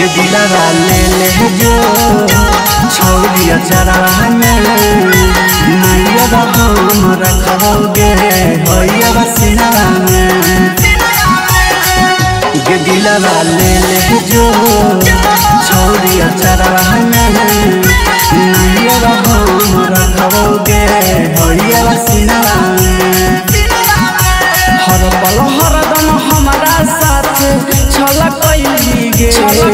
ये दिलवा ले ले जो छोड़िया चरा में नैया हम रखोगे होइया बसिना में। ये दिलवा ले ले जो छोड़िया चरा में नैया हम रखोगे होइया बसिना में। हर पल हर दम हमारा साथ छल कैली गे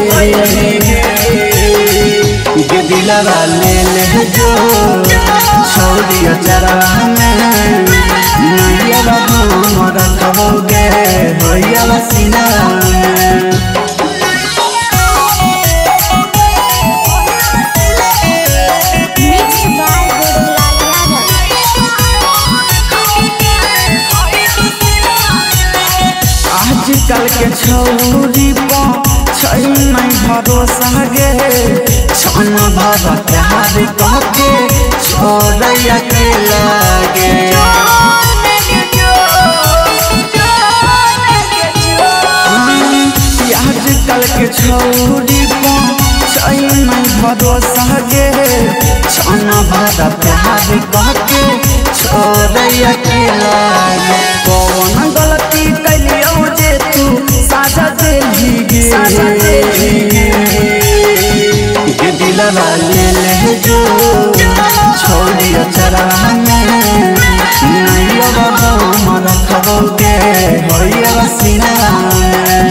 ये दिलवा ले ले जो छोड़िया चरा में नैया हम रखोगे होइया बसिना में। आजकल के छौरी नहीं भरोसा गे छन भर प्यार कहके छोड़ैया के लागे। आजकल के छौरी नहीं भरोसा गे छन भर प्यार कहके छोड़ैया के लागे। कौन गलती कैलियो जे तू साजा देली गे ये दिलवा ले ले जो छोड़िया चरा में नैया हम रखोगे होइया बसिना में।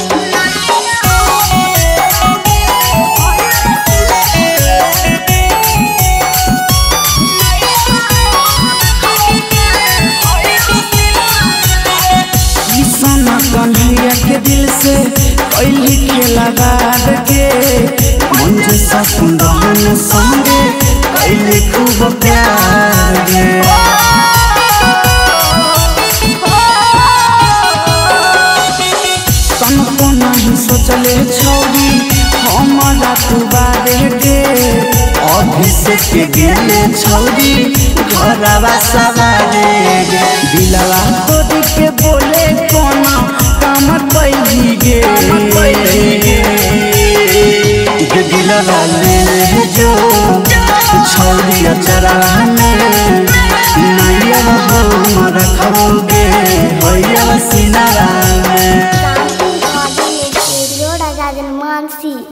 कन्हैया के दिल से कैली खेला बाद के मंजे ससुंदरन संगे कैली खूब प्यार गे। तनको नहीं सोचले छौरी हमारा तू बारे गे अभिषेक के गेले छौरी घरवा सवारे गे। दिलवा तोड़ के बोले कोना काम कैली गे ये दिलवा ले ले जो छोड़िया चरा में नैया हम रखोगे होइया बसिना में।